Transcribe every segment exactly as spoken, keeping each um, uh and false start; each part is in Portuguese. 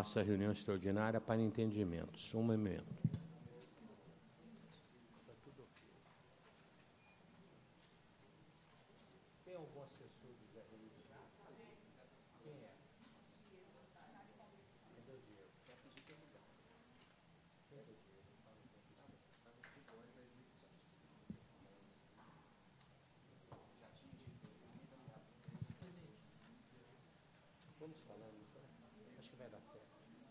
nossa reunião extraordinária para entendimentos. Um momento. Tem algum assessor do Zé Reis? Quem é? Cadê o Diego? Cadê o Diego? Vamos falando, então. Acho que vai dar certo.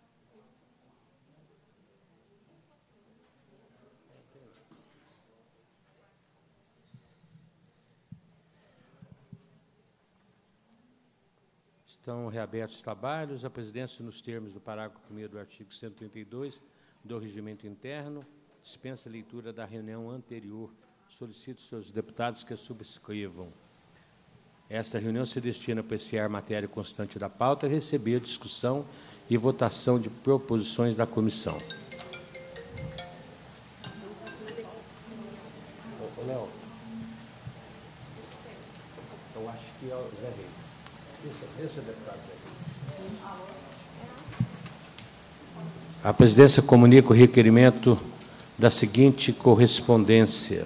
Estão reabertos os trabalhos. A presidência, nos termos do parágrafo primeiro do artigo cento e trinta e dois do Regimento Interno, dispensa a leitura da reunião anterior. Solicito seus deputados que a subscrevam. Esta reunião se destina a apreciar matéria constante da pauta, receber discussão e votação de proposições da comissão. Ô, Léo, eu acho que é o Zé Reis. Esse é o deputado Zé Reis. A presidência comunica o requerimento da seguinte correspondência.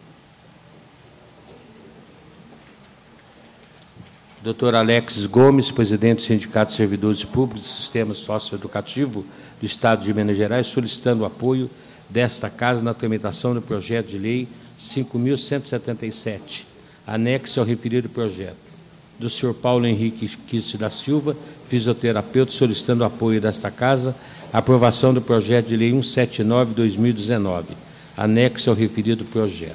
doutor Alex Gomes, presidente do Sindicato de Servidores Públicos do Sistema Socioeducativo do Estado de Minas Gerais, solicitando o apoio desta Casa na tramitação do projeto de lei cinco mil cento e setenta e sete, anexo ao referido projeto. Do senhor Paulo Henrique Quiste da Silva, fisioterapeuta, solicitando o apoio desta Casa à aprovação do projeto de lei cento e setenta e nove de dois mil e dezenove, anexo ao referido projeto.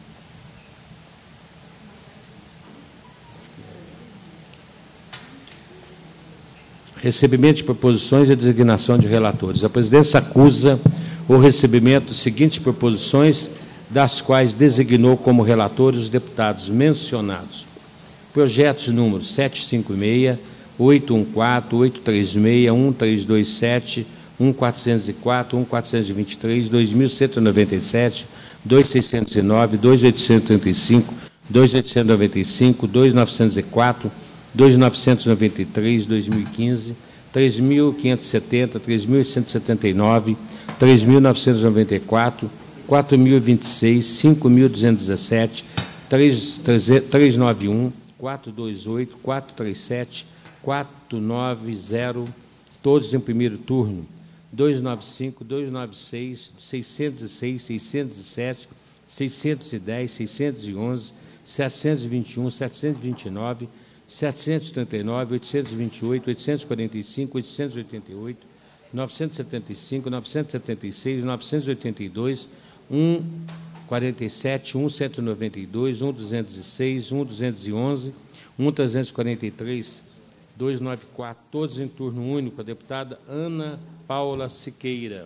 Recebimento de proposições e designação de relatores. A presidência acusa o recebimento de seguintes proposições, das quais designou como relatores os deputados mencionados. Projetos números setecentos e cinquenta e seis, oitocentos e quatorze, oitocentos e trinta e seis, um três dois sete, um quatrocentos e quatro, um quatrocentos e vinte e três, dois mil cento e noventa e sete, dois mil seiscentos e nove, dois mil oitocentos e trinta e cinco, dois mil oitocentos e noventa e cinco, dois mil novecentos e quatro, dois mil novecentos e noventa e três, dois mil e quinze, três mil quinhentos e setenta, três mil cento e setenta e nove, três mil novecentos e noventa e quatro, quatro mil e vinte e seis, cinco mil duzentos e dezessete, trezentos e noventa e um, quatrocentos e vinte e oito, quatrocentos e trinta e sete, quatrocentos e noventa, todos em primeiro turno, duzentos e noventa e cinco, duzentos e noventa e seis, seiscentos e seis, seiscentos e sete, seiscentos e dez, seiscentos e onze, setecentos e vinte e um, setecentos e vinte e nove, setecentos e trinta e nove, oitocentos e vinte e oito, oitocentos e quarenta e cinco, oitocentos e oitenta e oito, novecentos e setenta e cinco, novecentos e setenta e seis, novecentos e oitenta e dois, cento e quarenta e sete, cento e noventa e dois, cento e duzentos e seis, cento e duzentos e onze, cento e trezentos e quarenta e três, duzentos e noventa e quatro, todos em turno único. A deputada Ana Paula Siqueira.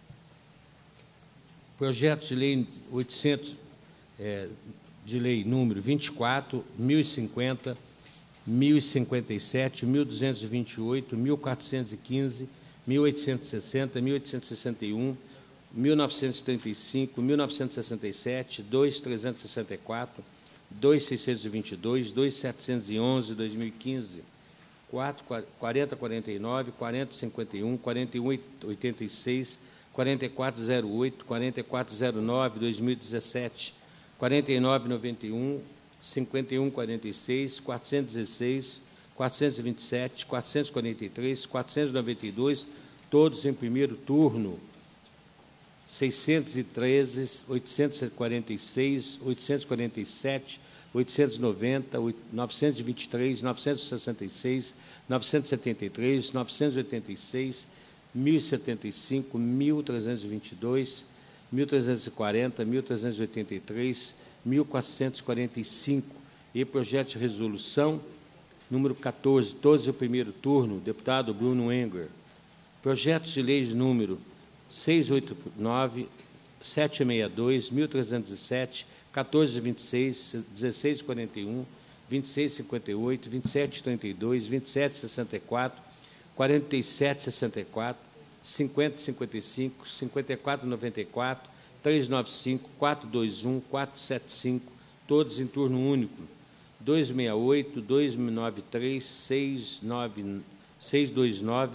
Projeto de lei oitocentos, é, de lei número vinte e quatro, mil e cinquenta, mil e cinquenta e sete, mil duzentos e vinte e oito, mil quatrocentos e quinze, mil oitocentos e sessenta, mil oitocentos e sessenta e um, mil novecentos e trinta e cinco, mil novecentos e sessenta e sete, dois mil trezentos e sessenta e quatro, dois mil seiscentos e vinte e dois, dois mil setecentos e onze, dois mil e quinze, quarenta, quarenta e nove, quarenta, cinquenta e um, quarenta e um, oitenta e seis, quarenta e quatro, zero oito, quarenta e quatro, zero nove, dois mil e dezessete, quarenta e nove, noventa e um, cinquenta e um, quarenta e seis, quatrocentos e dezesseis, quatrocentos e vinte e sete, quatrocentos e quarenta e três, quatrocentos e noventa e dois, todos em primeiro turno, seiscentos e treze, oitocentos e quarenta e seis, oitocentos e quarenta e sete, oitocentos e noventa, novecentos e vinte e três, novecentos e sessenta e seis, novecentos e setenta e três, novecentos e oitenta e seis, mil e setenta e cinco, mil trezentos e vinte e dois, mil trezentos e quarenta, mil trezentos e oitenta e três, mil quatrocentos e quarenta e cinco, e projeto de resolução número quatorze, todos em primeiro turno, deputado Bruno Enger. Projetos de lei número seiscentos e oitenta e nove, setecentos e sessenta e dois, mil trezentos e sete, quatorze e vinte e seis, dezesseis e quarenta e um, vinte e seis e cinquenta e oito, vinte e sete e trinta e dois, vinte e sete e sessenta e quatro, quarenta e sete e sessenta e quatro, cinquenta e cinquenta e cinco, cinquenta e quatro e noventa e quatro, trezentos e noventa e cinco, quatrocentos e vinte e um, quatrocentos e setenta e cinco, todos em turno único, duzentos e sessenta e oito, duzentos e noventa e três, seiscentos e vinte e nove,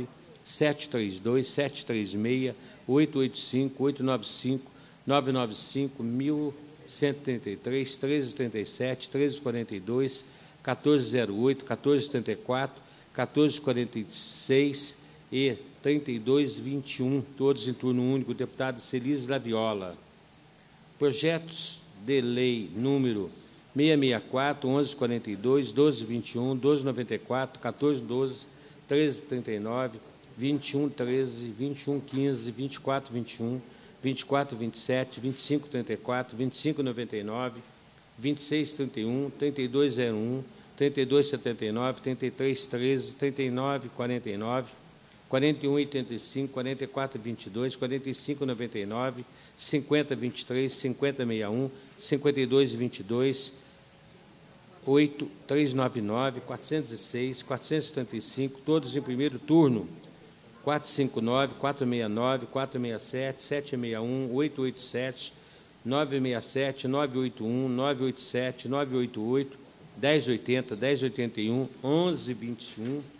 sete três dois, sete três seis, oito oito cinco, oito nove cinco, nove nove cinco, mil cento e trinta e três, treze trinta e sete, treze quarenta e dois, quatorze zero oito, quatorze trinta e quatro, quatorze quarenta e seis e trinta e dois vinte e um, todos em turno único. Deputado Celis Laviola. Projetos de lei número seiscentos e sessenta e quatro, onze quarenta e dois, doze vinte e um, doze noventa e quatro, quatorze doze, treze trinta e nove, vinte e um treze, vinte e um quinze, vinte e quatro vinte e um, vinte e quatro vinte e sete, vinte e cinco trinta e quatro, vinte e cinco noventa e nove, vinte e seis trinta e um, trinta e dois zero um, trinta e dois setenta e nove, trinta e três treze, trinta e nove quarenta e nove, quarenta e um oitenta e cinco, quarenta e quatro vinte e dois, quarenta e cinco noventa e nove, cinquenta vinte e três, cinquenta sessenta e um, cinquenta e dois vinte e dois, oito trezentos e noventa e nove, quatrocentos e seis, quatrocentos e setenta e cinco, todos em primeiro turno. quatrocentos e cinquenta e nove, quatrocentos e sessenta e nove, quatrocentos e sessenta e sete, setecentos e sessenta e um, oitocentos e oitenta e sete, novecentos e sessenta e sete, novecentos e oitenta e um, novecentos e oitenta e sete, novecentos e oitenta e oito, dez oitenta, dez oitenta e um, onze vinte e um,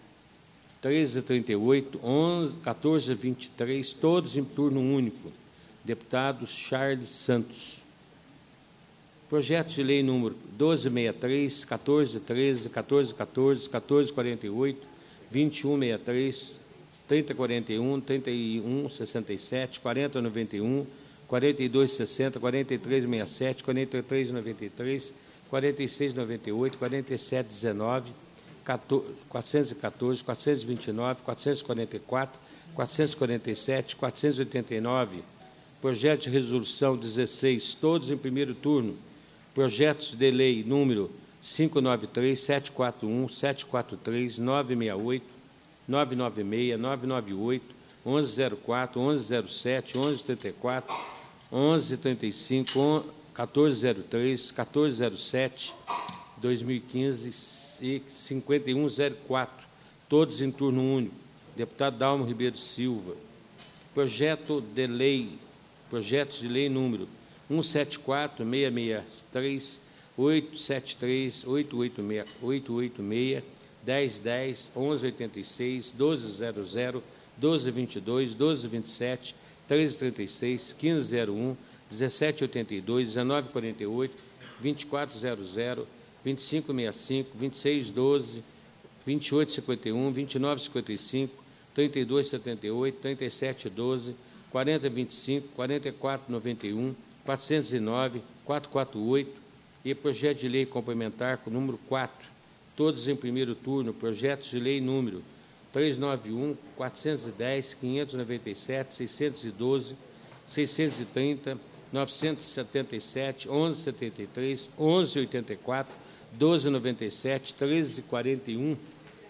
treze trinta e oito, onze, quatorze vinte e três, todos em turno único. Deputado Charles Santos. Projeto de lei número doze sessenta e três, quatorze treze, quatorze quatorze, quatorze quarenta e oito, vinte e um sessenta e três, trinta quarenta e um, trinta e um sessenta e sete, quarenta noventa e um, quarenta e dois sessenta, quarenta e três sessenta e sete, quarenta e três noventa e três, quarenta e seis noventa e oito, quarenta e sete dezenove, quatrocentos e quatorze, quatrocentos e vinte e nove, quatrocentos e quarenta e quatro, quatrocentos e quarenta e sete, quatrocentos e oitenta e nove. Projeto de resolução dezesseis, todos em primeiro turno. Projetos de lei número quinhentos e noventa e três, setecentos e quarenta e um, setecentos e quarenta e três, novecentos e sessenta e oito, novecentos e noventa e seis, novecentos e noventa e oito, onze zero quatro, onze zero sete, onze trinta e quatro, onze trinta e cinco, quatorze zero três, quatorze zero sete, dois mil e quinze e cinquenta e um zero quatro, todos em turno único. Deputado Dalmo Ribeiro Silva. Projeto de lei, projetos de lei número cento e setenta e quatro, seiscentos e sessenta e três, oitocentos e setenta e três, oitocentos e oitenta e seis, oitocentos e oitenta e seis, dez dez, onze oitenta e seis, doze zero zero, doze vinte e dois, doze vinte e sete, treze trinta e seis, quinze zero um, dezessete oitenta e dois, dezenove quarenta e oito, vinte e quatro zero zero, vinte e cinco sessenta e cinco, vinte e seis doze, vinte e oito cinquenta e um, vinte e nove cinquenta e cinco, trinta e dois setenta e oito, trinta e sete doze, quarenta vinte e cinco, quarenta e quatro noventa e um, quatrocentos e nove, quatrocentos e quarenta e oito e projeto de lei complementar com o número quatro, todos em primeiro turno. Projetos de lei número trezentos e noventa e um, quatrocentos e dez, quinhentos e noventa e sete, seiscentos e doze, seiscentos e trinta, novecentos e setenta e sete, onze setenta e três, onze oitenta e quatro, doze noventa e sete, treze quarenta e um,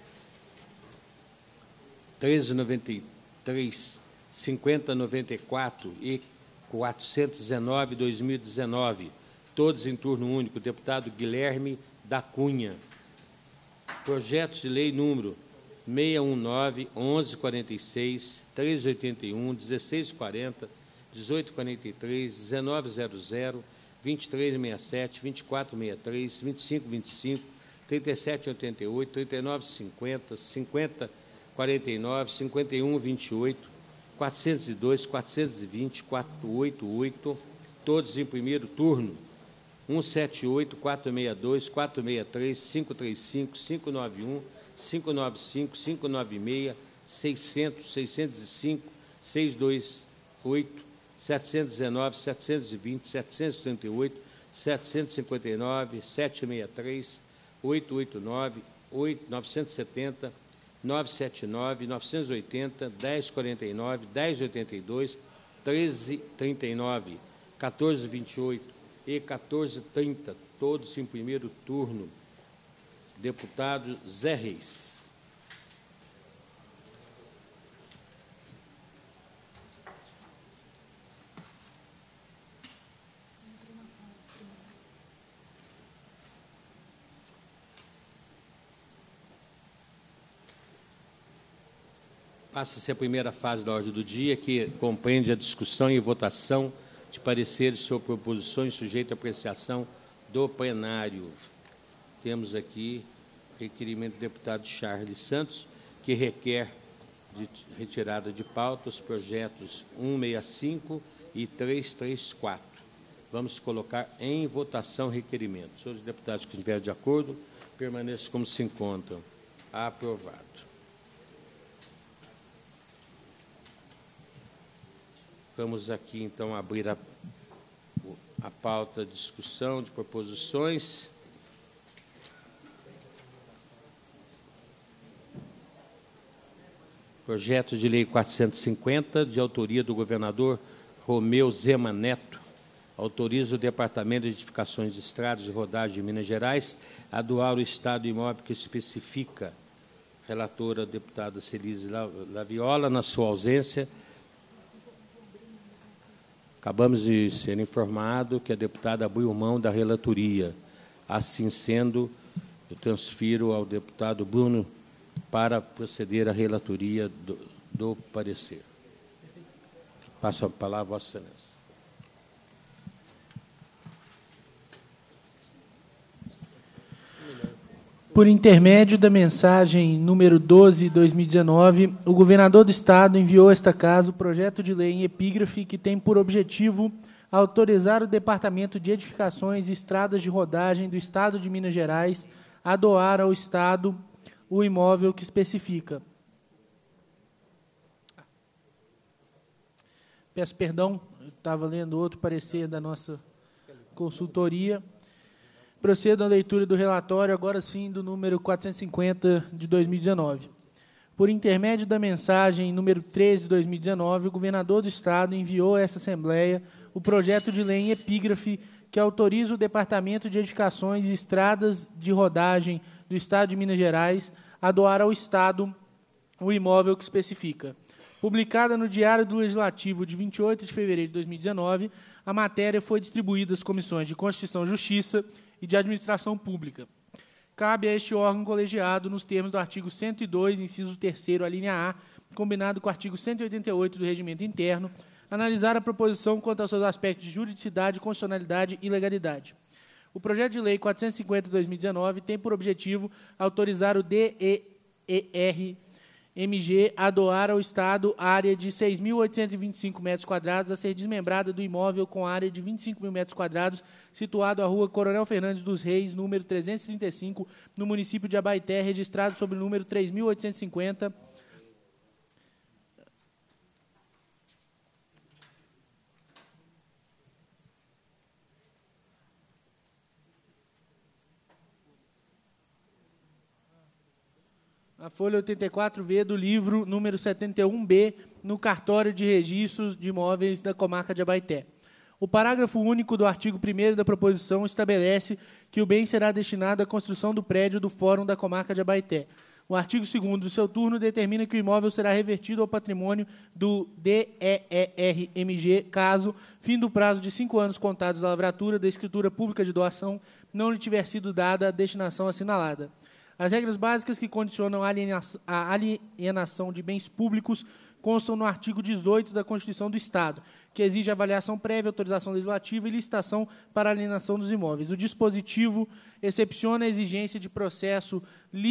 treze noventa e três, cinquenta noventa e quatro e quatrocentos e dezenove, dois mil e dezenove, todos em turno único. Deputado Guilherme da Cunha. Projetos de lei número seiscentos e dezenove, onze quarenta e seis, treze oitenta e um, dezesseis quarenta, dezoito quarenta e três, dezenove zero zero, vinte e três sessenta e sete, vinte e quatro sessenta e três, vinte e cinco vinte e cinco, trinta e sete oitenta e oito, trinta e nove cinquenta, cinquenta quarenta e nove, cinquenta e um vinte e oito, quatrocentos e dois, quatrocentos e vinte, quatrocentos e oitenta e oito, todos em primeiro turno. cento e setenta e oito, quatrocentos e sessenta e dois, quatrocentos e sessenta e três, quinhentos e trinta e cinco, quinhentos e noventa e um, quinhentos e noventa e cinco, quinhentos e noventa e seis, seiscentos, seiscentos e cinco, seiscentos e vinte e oito, setecentos e dezenove, setecentos e vinte, setecentos e trinta e oito, setecentos e cinquenta e nove, setecentos e sessenta e três, oitocentos e oitenta e nove, novecentos e setenta, novecentos e setenta e nove, novecentos e oitenta, dez quarenta e nove, dez oitenta e dois, treze trinta e nove, quatorze vinte e oito e quatorze trinta, todos em primeiro turno. Deputado Zé Reis. Passa-se a primeira fase da ordem do dia, que compreende a discussão e votação de pareceres sobre proposições sujeitas à apreciação do plenário. Temos aqui requerimento do deputado Charles Santos, que requer de retirada de pauta os projetos cento e sessenta e cinco e trezentos e trinta e quatro. Vamos colocar em votação o requerimento. Senhores deputados que estiverem de acordo, permaneçam como se encontram. Aprovado. Vamos aqui, então, abrir a, a pauta de discussão de proposições. Projeto de Lei quatrocentos e cinquenta, de autoria do governador Romeu Zema Neto, autoriza o Departamento de Edificações de Estradas de Rodagem de Minas Gerais a doar o estado imóvel que especifica. Relatora, deputada Celise Laviola, na sua ausência. Acabamos de ser informado que a deputada abriu mão da relatoria. Assim sendo, eu transfiro ao deputado Bruno para proceder à relatoria do, do parecer. Passo a palavra a Vossa Excelência. Por intermédio da mensagem número doze, dois mil e dezenove, o governador do Estado enviou a esta casa o projeto de lei em epígrafe que tem por objetivo autorizar o Departamento de Edificações e Estradas de Rodagem do Estado de Minas Gerais a doar ao Estado o imóvel que especifica. Peço perdão, eu estava lendo outro parecer da nossa consultoria. Procedo à leitura do relatório, agora sim, do número quatrocentos e cinquenta, de dois mil e dezenove. Por intermédio da mensagem número treze, de dois mil e dezenove, o governador do Estado enviou a esta Assembleia o projeto de lei em epígrafe que autoriza o Departamento de Edificações e Estradas de Rodagem do Estado de Minas Gerais a doar ao Estado o imóvel que especifica. Publicada no Diário do Legislativo de vinte e oito de fevereiro de dois mil e dezenove, a matéria foi distribuída às comissões de Constituição e Justiça e de Administração Pública. Cabe a este órgão colegiado, nos termos do artigo cento e dois, inciso terceiro, a linha A, combinado com o artigo cento e oitenta e oito do Regimento Interno, analisar a proposição quanto aos seus aspectos de juridicidade, constitucionalidade e legalidade. O projeto de lei quatrocentos e cinquenta de dois mil e dezenove tem por objetivo autorizar o D E E R M G a doar ao Estado área de seis mil oitocentos e vinte e cinco metros quadrados a ser desmembrada do imóvel com área de vinte e cinco mil metros quadrados, situado à rua Coronel Fernandes dos Reis, número trezentos e trinta e cinco, no município de Abaeté, registrado sob o número três mil oitocentos e cinquenta. A folha oitenta e quatro V do livro número setenta e um B, no cartório de registros de imóveis da comarca de Abaeté. O parágrafo único do artigo primeiro da proposição estabelece que o bem será destinado à construção do prédio do Fórum da comarca de Abaeté. O artigo segundo do seu turno determina que o imóvel será revertido ao patrimônio do D E E R M G, caso, fim do prazo de cinco anos contados da lavratura da escritura pública de doação, não lhe tiver sido dada a destinação assinalada. As regras básicas que condicionam a alienação de bens públicos constam no artigo dezoito da Constituição do Estado, que exige avaliação prévia, autorização legislativa e licitação para a alienação dos imóveis. O dispositivo excepciona a exigência de processo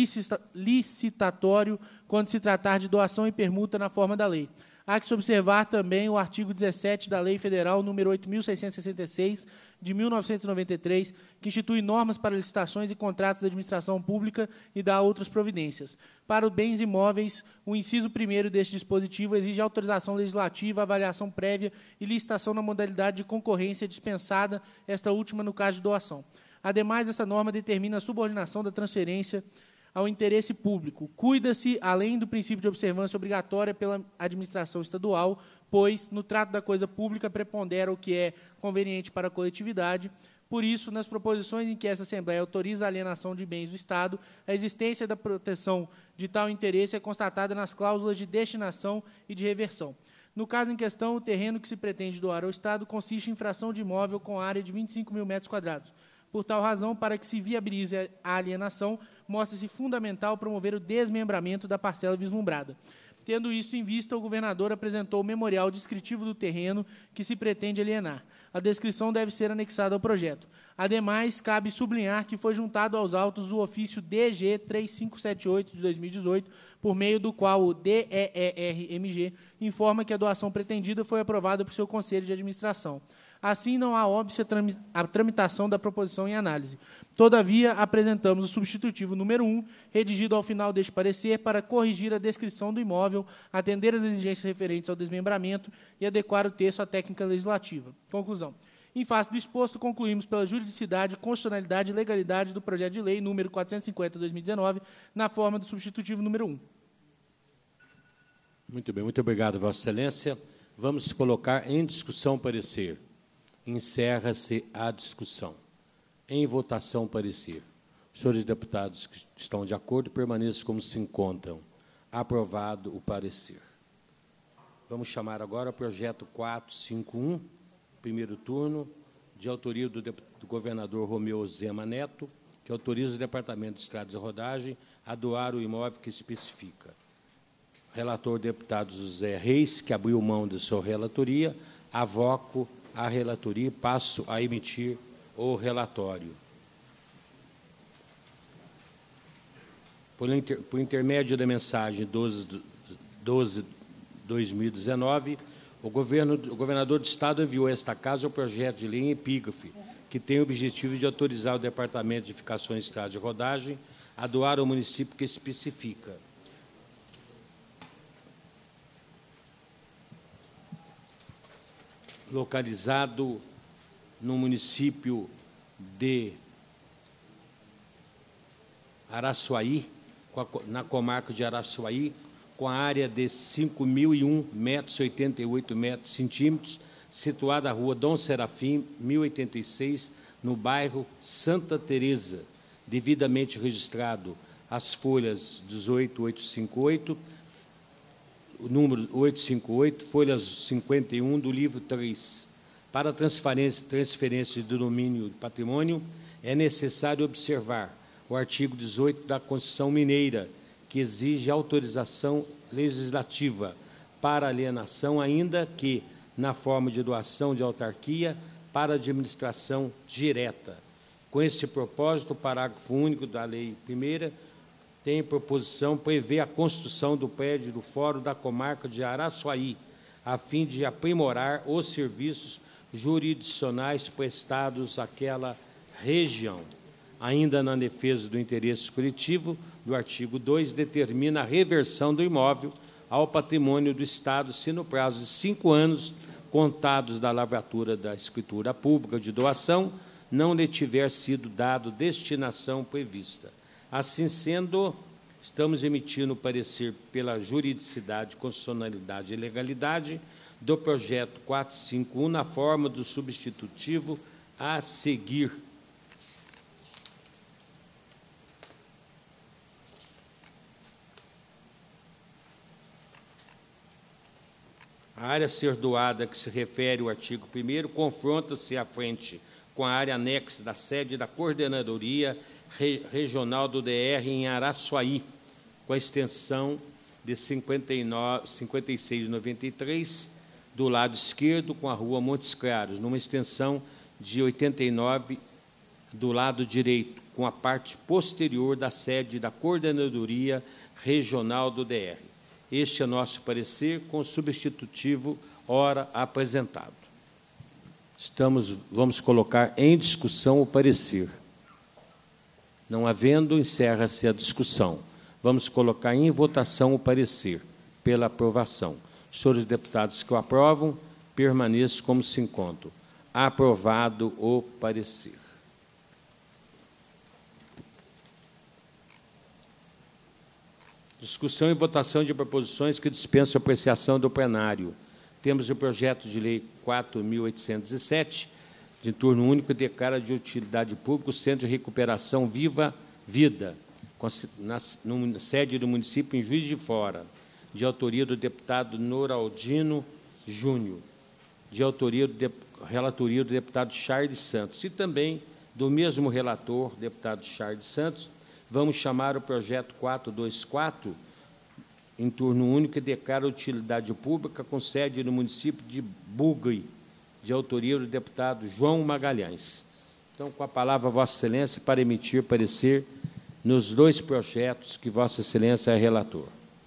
licitatório quando se tratar de doação e permuta na forma da lei. Há que se observar também o artigo dezessete da Lei Federal número oito mil seiscentos e sessenta e seis, de mil novecentos e noventa e três, que institui normas para licitações e contratos da administração pública e dá outras providências. Para os bens imóveis, o inciso primeiro deste dispositivo exige autorização legislativa, avaliação prévia e licitação na modalidade de concorrência dispensada, esta última no caso de doação. Ademais, essa norma determina a subordinação da transferência ao interesse público. Cuida-se, além do princípio de observância obrigatória pela administração estadual, pois, no trato da coisa pública, prepondera o que é conveniente para a coletividade. Por isso, nas proposições em que essa Assembleia autoriza a alienação de bens do Estado, a existência da proteção de tal interesse é constatada nas cláusulas de destinação e de reversão. No caso em questão, o terreno que se pretende doar ao Estado consiste em fração de imóvel com área de vinte e cinco mil metros quadrados. Por tal razão, para que se viabilize a alienação, mostra-se fundamental promover o desmembramento da parcela vislumbrada. Tendo isso em vista, o governador apresentou o memorial descritivo do terreno que se pretende alienar. A descrição deve ser anexada ao projeto. Ademais, cabe sublinhar que foi juntado aos autos o ofício D G três cinco sete oito de dois mil e dezoito, por meio do qual o D E E R M G informa que a doação pretendida foi aprovada por seu Conselho de Administração. Assim, não há óbice a tramitação da proposição em análise. Todavia, apresentamos o substitutivo número um, redigido ao final deste parecer, para corrigir a descrição do imóvel, atender às exigências referentes ao desmembramento e adequar o texto à técnica legislativa. Conclusão. Em face do exposto, concluímos pela juridicidade, constitucionalidade e legalidade do projeto de lei número quatrocentos e cinquenta, dois mil e dezenove, na forma do substitutivo número um. Muito bem, muito obrigado, Vossa Excelência. Vamos colocar em discussão o parecer. Encerra-se a discussão. Em votação, parecer. Os senhores deputados que estão de acordo, permaneçam como se encontram. Aprovado o parecer. Vamos chamar agora o projeto quatrocentos e cinquenta e um, primeiro turno, de autoria do, do governador Romeu Zema Neto, que autoriza o Departamento de Estradas e Rodagem a doar o imóvel que especifica. Relator deputado José Reis, que abriu mão de sua relatoria, avoco a relatoria e passo a emitir o relatório. Por, inter, por intermédio da mensagem doze de dois mil e dezenove, o, governo, o governador do Estado enviou a esta casa o projeto de lei em epígrafe, que tem o objetivo de autorizar o Departamento de Edificações, Estradas e Rodagem a doar ao município que especifica. Localizado no município de Araçuaí, na comarca de Araçuaí, com a área de cinco mil e um metros e oitenta e oito metros centímetros, situada na rua Dom Serafim, mil e oitenta e seis, no bairro Santa Teresa, devidamente registrado as folhas dezoito mil oitocentos e cinquenta e oito, o número oitocentos e cinquenta e oito, folhas cinquenta e um do livro três. Para transferência, transferência de domínio de patrimônio, é necessário observar o artigo dezoito da Constituição Mineira, que exige autorização legislativa para alienação, ainda que na forma de doação de autarquia para administração direta. Com esse propósito, o parágrafo único da Lei Primeira tem proposição prever a construção do prédio do Fórum da Comarca de Araçuaí, a fim de aprimorar os serviços jurisdicionais prestados àquela região. Ainda na defesa do interesse coletivo, do artigo dois, determina a reversão do imóvel ao patrimônio do Estado, se no prazo de cinco anos, contados da lavratura da escritura pública de doação, não lhe tiver sido dado destinação prevista. Assim sendo, estamos emitindo o parecer pela juridicidade, constitucionalidade e legalidade do projeto quatrocentos e cinquenta e um na forma do substitutivo a seguir. A área a ser doada, que se refere ao artigo primeiro, confronta-se à frente com a área anexa da sede da Coordenadoria Regional do D R em Araçuaí, com a extensão de cinquenta e nove, cinquenta e seis vírgula noventa e três do lado esquerdo, com a rua Montes Claros, numa extensão de oitenta e nove do lado direito, com a parte posterior da sede da Coordenadoria Regional do D R. Este é nosso parecer, com o substitutivo ora apresentado. Estamos, vamos colocar em discussão o parecer. Não havendo, encerra-se a discussão. Vamos colocar em votação o parecer pela aprovação. Os senhores deputados que o aprovam, permaneçam como se encontram. Aprovado o parecer. Discussão e votação de proposições que dispensam apreciação do plenário. Temos o projeto de lei quatro mil oitocentos e sete, de turno único, que declara de utilidade pública o Centro de Recuperação Viva Vida, na, na sede do município em Juiz de Fora, de autoria do deputado Noraldino Júnior, de autoria do de, relatoria do deputado Charles Santos, e também do mesmo relator, deputado Charles Santos. Vamos chamar o projeto quatrocentos e vinte e quatro, em turno único e declara utilidade pública com sede no município de Bugre, de autoria do deputado João Magalhães. Então, com a palavra, Vossa Excelência, para emitir parecer nos dois projetos que Vossa Excelência é relator.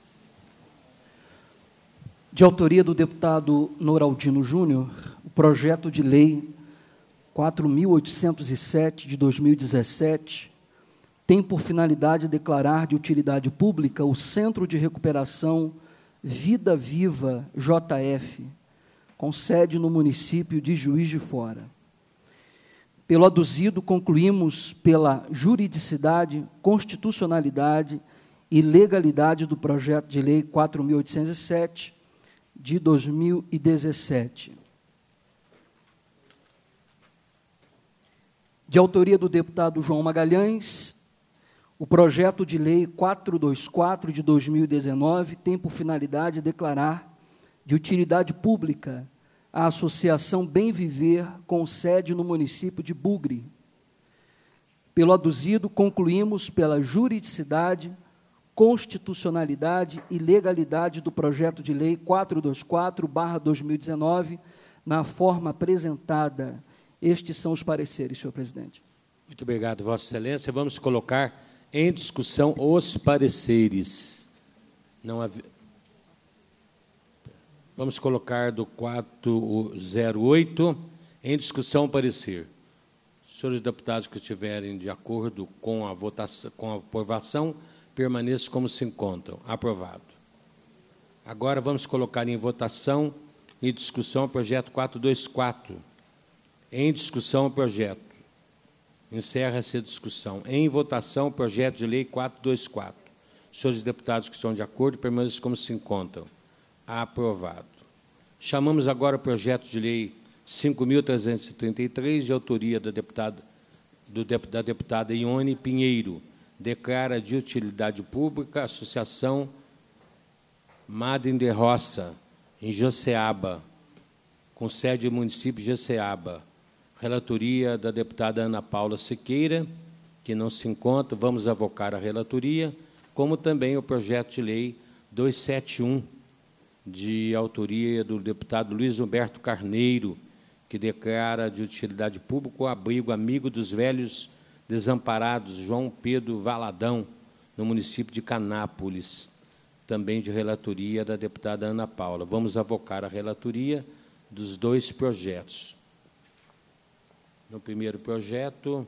De autoria do deputado Noraldino Júnior, o projeto de lei quatro mil oitocentos e sete, de dois mil e dezessete, tem por finalidade declarar de utilidade pública o Centro de Recuperação Vida Viva J F, com sede no município de Juiz de Fora. Pelo aduzido, concluímos pela juridicidade, constitucionalidade e legalidade do projeto de lei quatro mil oitocentos e sete, de dois mil e dezessete. De autoria do deputado João Magalhães, o projeto de lei quatrocentos e vinte e quatro, de dois mil e dezenove, tem por finalidade declarar de utilidade pública a Associação Bem Viver, com sede no município de Bugre. Pelo aduzido, concluímos pela juridicidade, constitucionalidade e legalidade do projeto de lei quatrocentos e vinte e quatro barra dois mil e dezenove, na forma apresentada. Estes são os pareceres, senhor presidente. Muito obrigado, Vossa Excelência. Vamos colocar em discussão os pareceres. Não havia... Vamos colocar do quatrocentos e oito em discussão o parecer. Senhores deputados que estiverem de acordo com a votação, com a aprovação, permaneçam como se encontram. Aprovado. Agora vamos colocar em votação e discussão o projeto quatrocentos e vinte e quatro. Em discussão o projeto. Encerra-se a discussão. Em votação, o projeto de lei quatrocentos e vinte e quatro. Senhores deputados que estão de acordo, permaneçam como se encontram. Aprovado. Chamamos agora o projeto de lei cinco mil trezentos e trinta e três, de autoria da deputada, do, da deputada Ione Pinheiro. Declara de utilidade pública a Associação Madem de Roça, em Jaceaba, com sede no município de Jaceaba. Relatoria da deputada Ana Paula Siqueira, que não se encontra, vamos avocar a relatoria, como também o projeto de lei duzentos e setenta e um, de autoria do deputado Luiz Humberto Carneiro, que declara de utilidade pública o abrigo Amigo dos Velhos Desamparados, João Pedro Valadão, no município de Canápolis, também de relatoria da deputada Ana Paula. Vamos avocar a relatoria dos dois projetos. No primeiro projeto,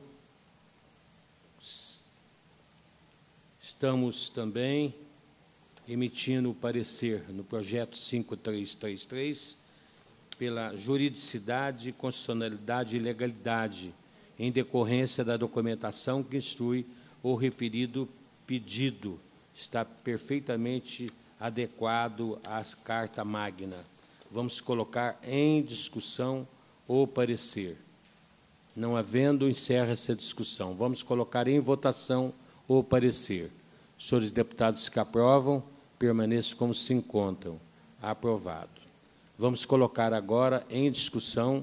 estamos também emitindo o parecer no projeto cinco mil trezentos e trinta e três pela juridicidade, constitucionalidade e legalidade, em decorrência da documentação que instrui o referido pedido. Está perfeitamente adequado às carta magna. Vamos colocar em discussão o parecer. Não havendo, encerra-se a discussão. Vamos colocar em votação o parecer. Senhores deputados que aprovam, permaneçam como se encontram. Aprovado. Vamos colocar agora em discussão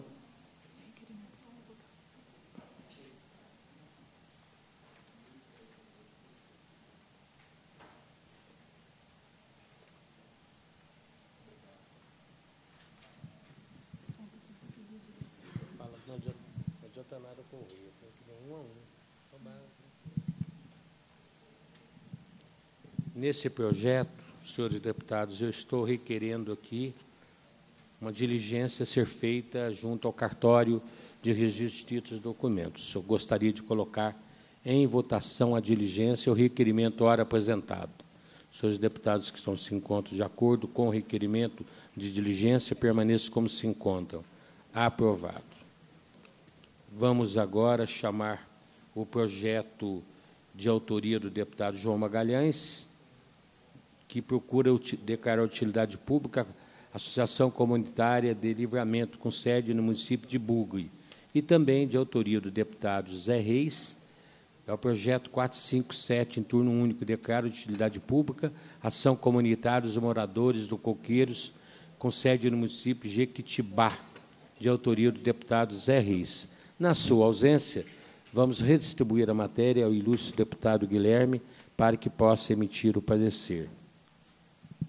Nesse projeto, senhores deputados, eu estou requerendo aqui uma diligência a ser feita junto ao cartório de registro de títulos e documentos. Eu gostaria de colocar em votação a diligência e o requerimento ora apresentado. Senhores deputados que estão se encontram de acordo com o requerimento de diligência, permaneçam como se encontram. Aprovado. Vamos agora chamar o projeto de autoria do deputado João Magalhães, que procura declarar utilidade pública a Associação Comunitária de Livramento, com sede no município de Bugre, e também de autoria do deputado José Reis, é o projeto quatrocentos e cinquenta e sete, em turno único, declara utilidade pública, ação comunitária dos moradores do Coqueiros, com sede no município de Jequitibá, de autoria do deputado Zé Reis. Na sua ausência, vamos redistribuir a matéria ao ilustre deputado Guilherme, para que possa emitir o parecer.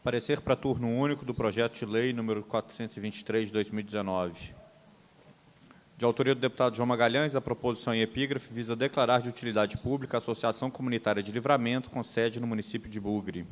Parecer para turno único do projeto de lei número quatrocentos e vinte e três, de dois mil e dezenove. De autoria do deputado João Magalhães, a proposição em epígrafe visa declarar de utilidade pública a Associação Comunitária de Livramento, com sede no município de Bugre.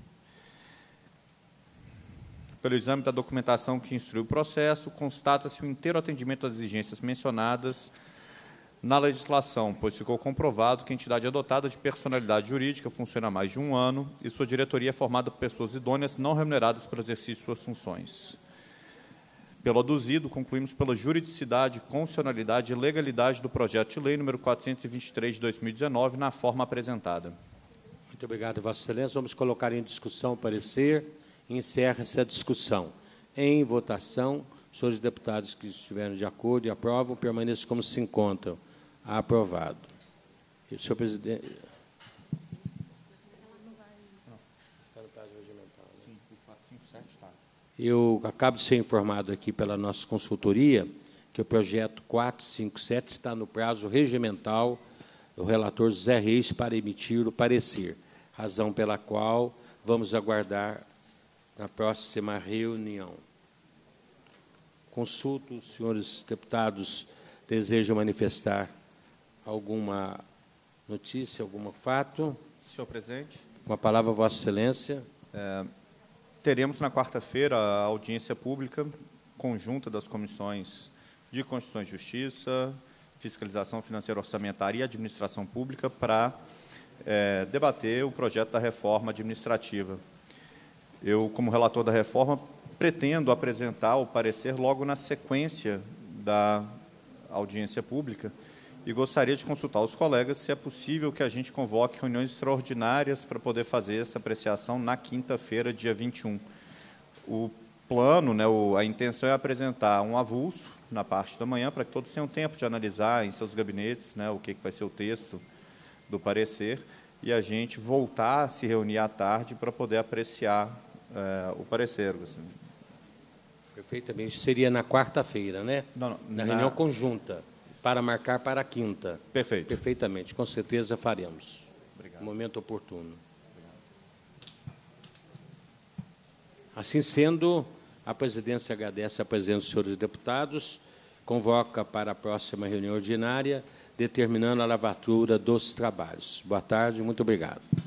Pelo exame da documentação que instrui o processo, constata-se o inteiro atendimento às exigências mencionadas na legislação, pois ficou comprovado que a entidade adotada de personalidade jurídica funciona há mais de um ano e sua diretoria é formada por pessoas idôneas não remuneradas para o exercício de suas funções. Pelo aduzido, concluímos pela juridicidade, constitucionalidade e legalidade do projeto de lei número quatrocentos e vinte e três, de dois mil e dezenove, na forma apresentada. Muito obrigado, Vossa Excelência. Vamos colocar em discussão o parecer. Encerra-se a discussão. Em votação, os senhores deputados que estiverem de acordo e aprovam, permaneçam como se encontram. Aprovado. E, senhor presidente... Eu acabo de ser informado aqui pela nossa consultoria que o projeto quatrocentos e cinquenta e sete está no prazo regimental do relator Zé Reis para emitir o parecer, razão pela qual vamos aguardar na próxima reunião. Consulto, os senhores deputados desejam manifestar alguma notícia, algum fato? Senhor presidente. Com a palavra, Vossa Excelência. É, teremos na quarta-feira a audiência pública conjunta das comissões de Constituição e Justiça, Fiscalização Financeira Orçamentária e Administração Pública para é, debater o projeto da reforma administrativa. Eu, como relator da reforma, pretendo apresentar o parecer logo na sequência da audiência pública e gostaria de consultar os colegas se é possível que a gente convoque reuniões extraordinárias para poder fazer essa apreciação na quinta-feira, dia vinte e um. O plano, né, o, a intenção é apresentar um avulso na parte da manhã, para que todos tenham tempo de analisar em seus gabinetes, né, o que, que vai ser o texto do parecer, e a gente voltar a se reunir à tarde para poder apreciar é, o parecer. Assim. Perfeitamente. Seria na quarta-feira, né? Não, não, na, na reunião conjunta, para marcar para a quinta. Perfeito. Perfeitamente. Com certeza faremos. Obrigado. No momento oportuno. Assim sendo, a presidência agradece a presença dos senhores deputados, convoca para a próxima reunião ordinária, determinando a lavatura dos trabalhos. Boa tarde, muito obrigado.